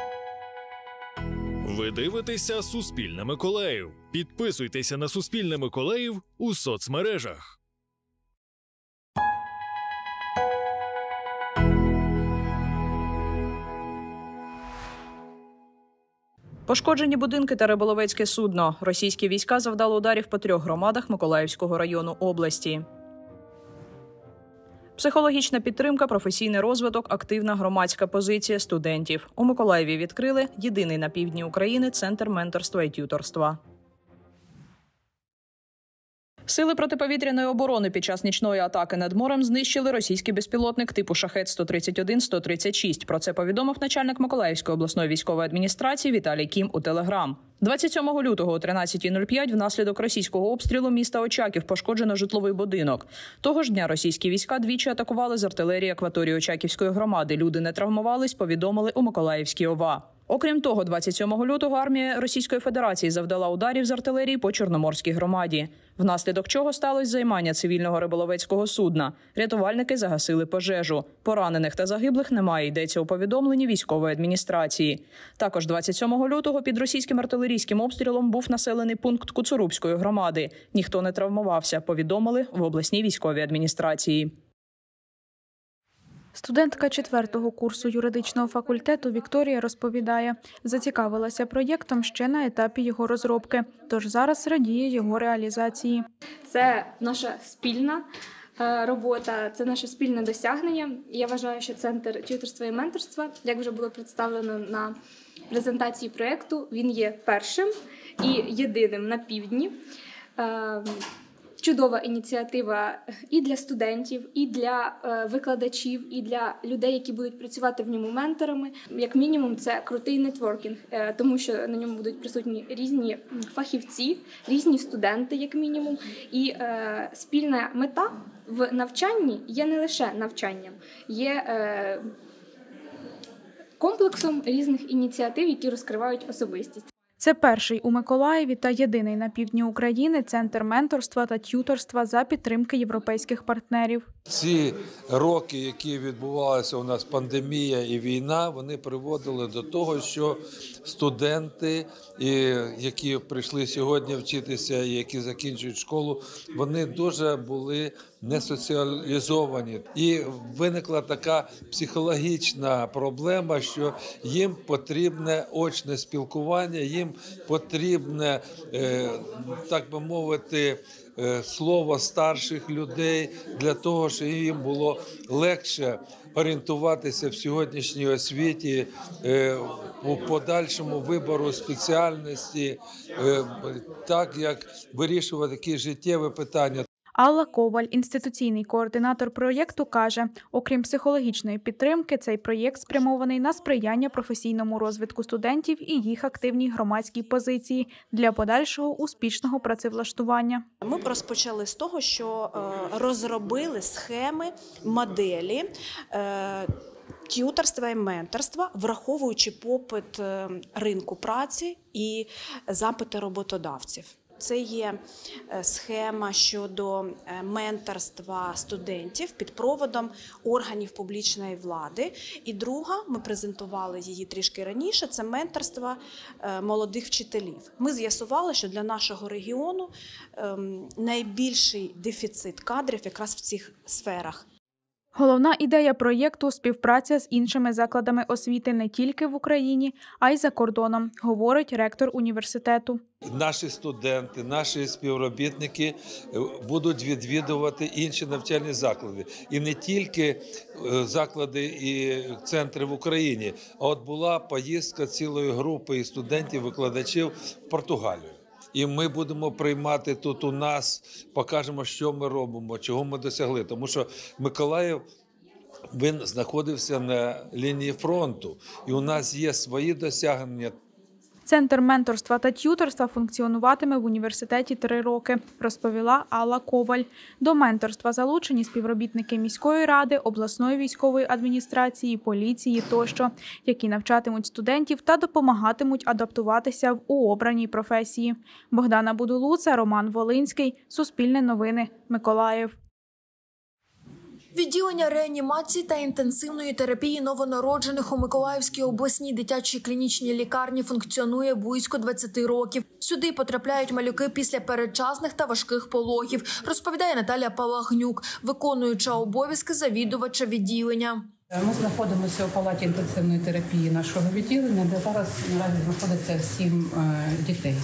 Ви дивитеся «Суспільне Миколаїв». Підписуйтеся на «Суспільне Миколаїв» у соцмережах. Пошкоджені будинки та риболовецьке судно. Російські війська завдали ударів по 3 громадах Миколаївського району області. Психологічна підтримка, професійний розвиток, активна громадська позиція студентів. У Миколаєві відкрили єдиний на півдні України центр менторства і т'юторства. Сили протиповітряної оборони під час нічної атаки над морем знищили російський безпілотник типу «Шахед-131-136». Про це повідомив начальник Миколаївської обласної військової адміністрації Віталій Кім у Телеграм. 27 лютого о 13:05 внаслідок російського обстрілу міста Очаків пошкоджено житловий будинок. Того ж дня російські війська двічі атакували з артилерії акваторію Очаківської громади. Люди не травмувались, повідомили у Миколаївській ОВА. Окрім того, 27 лютого армія Російської Федерації завдала ударів з артилерії по Чорноморській громаді, внаслідок чого сталося займання цивільного риболовецького судна. Рятувальники загасили пожежу. Поранених та загиблих немає, йдеться у повідомленні військової адміністрації. Також 27 лютого під російським артилерійським обстрілом був населений пункт Куцурубської громади. Ніхто не травмувався, повідомили в обласній військовій адміністрації. Студентка 4-го курсу юридичного факультету Вікторія розповідає, зацікавилася проєктом ще на етапі його розробки, тож зараз радіє його реалізації. Це наша спільна робота, це наше спільне досягнення. Я вважаю, що Центр т'юторства і менторства, як вже було представлено на презентації проєкту, він є першим і єдиним на півдні. Чудова ініціатива і для студентів, і для викладачів, і для людей, які будуть працювати в ньому менторами. Як мінімум, це крутий нетворкінг, тому що на ньому будуть присутні різні фахівці, різні студенти, як мінімум. І спільна мета в навчанні є не лише навчанням, є комплексом різних ініціатив, які розкривають особистість. Це перший у Миколаєві та єдиний на півдні України центр менторства та т'юторства за підтримки європейських партнерів. Ці роки, які відбувалися у нас пандемія і війна, вони приводили до того, що студенти, які прийшли сьогодні вчитися і які закінчують школу, вони дуже були не соціалізовані. І виникла така психологічна проблема, що їм потрібне очне спілкування, їм потрібне, так би мовити, слово старших людей для того, щоб їм було легше орієнтуватися в сьогоднішній освіті, у подальшому вибору спеціальності, так як вирішувати такі життєві питання. Алла Коваль, інституційний координатор проєкту, каже, окрім психологічної підтримки, цей проєкт спрямований на сприяння професійному розвитку студентів і їх активній громадській позиції для подальшого успішного працевлаштування. Ми розпочали з того, що розробили схеми, моделі т'юторства і менторства, враховуючи попит ринку праці і запити роботодавців. Це є схема щодо менторства студентів під проводом органів публічної влади. І друга, ми презентували її трішки раніше, це менторство молодих вчителів. Ми з'ясували, що для нашого регіону найбільший дефіцит кадрів якраз в цих сферах. Головна ідея проєкту – співпраця з іншими закладами освіти не тільки в Україні, а й за кордоном, говорить ректор університету. Наші студенти, наші співробітники будуть відвідувати інші навчальні заклади. І не тільки заклади і центри в Україні, а от була поїздка цілої групи студентів-викладачів в Португалію. І ми будемо приймати тут у нас, покажемо, що ми робимо, чого ми досягли. Тому що Миколаїв, він знаходився на лінії фронту, і у нас є свої досягнення. Центр менторства та т'юторства функціонуватиме в університеті 3 роки, розповіла Алла Коваль. До менторства залучені співробітники міської ради, обласної військової адміністрації, поліції тощо, які навчатимуть студентів та допомагатимуть адаптуватися у обраній професії. Богдана Будулуца, Роман Волинський, Суспільне новини, Миколаїв. Відділення реанімації та інтенсивної терапії новонароджених у Миколаївській обласній дитячій клінічній лікарні функціонує близько 20 років. Сюди потрапляють малюки після передчасних та важких пологів, розповідає Наталя Палагнюк, виконуюча обов'язки завідувача відділення. Ми знаходимося у палаті інтенсивної терапії нашого відділення, де зараз наразі знаходиться 7 дітей.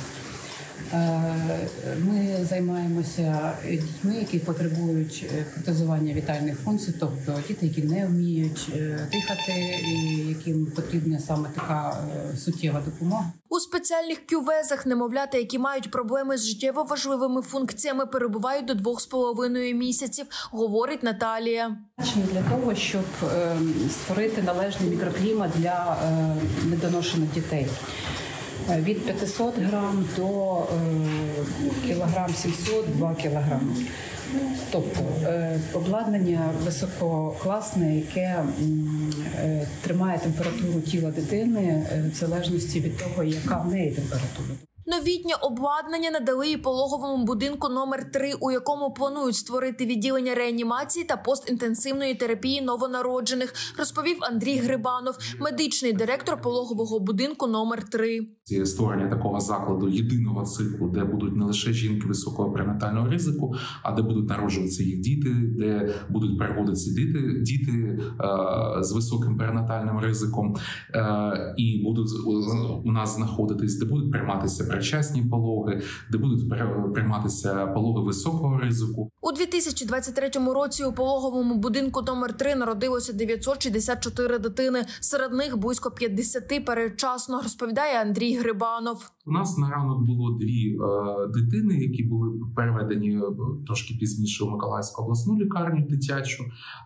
Ми займаємося дітьми, які потребують протезування вітальних функцій, тобто діти, які не вміють дихати і яким потрібна саме така суттєва допомога. У спеціальних кювезах немовлята, які мають проблеми з життєво важливими функціями, перебувають до 2,5 місяців, говорить Наталія. Для того, щоб створити належний мікроклімат для недоношених дітей. Від 500 грам до кілограм 700-2 кілограми. Тобто обладнання висококласне, яке тримає температуру тіла дитини в залежності від того, яка в неї температура. Новітнє обладнання надали і пологовому будинку номер 3, у якому планують створити відділення реанімації та постінтенсивної терапії новонароджених, розповів Андрій Грибанов, медичний директор пологового будинку номер 3. Створення такого закладу єдиного циклу, де будуть не лише жінки високого перинатального ризику, а де будуть народжуватися їх діти, де будуть переводитися діти з високим перинатальним ризиком, і будуть у нас знаходитись, де будуть прийматися передчасні пологи, де будуть прийматися пологи високого ризику. У 2023 році у пологовому будинку номер 3 народилося 964 дитини, серед них близько 50 передчасно, розповідає Андрій Грибанов. У нас на ранок було 2 дитини, які були переведені трошки пізніше у Миколаївську обласну лікарню дитячу.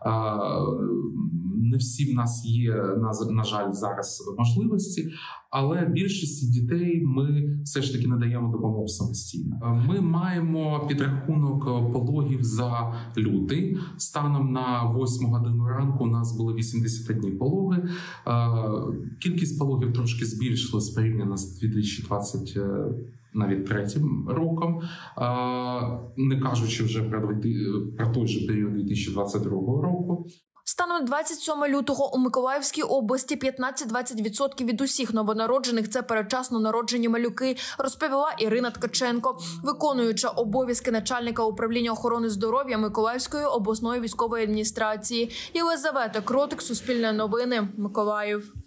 Не всі в нас є, на жаль, зараз можливості, але більшості дітей ми все ж таки надаємо допомогу самостійно. Ми маємо підрахунок пологів за лютий. Станом на 8 годину ранку у нас було 81 пологи. Кількість пологів трошки збільшилась порівняно з 2020 навіть 3-м роком, не кажучи вже про той же період 2022 року. Станом на 27 лютого у Миколаївській області 15-20% від усіх новонароджених – це передчасно народжені малюки, розповіла Ірина Ткаченко, виконуюча обов'язки начальника управління охорони здоров'я Миколаївської обласної військової адміністрації. Єлизавета Кротик, Суспільне новини, Миколаїв.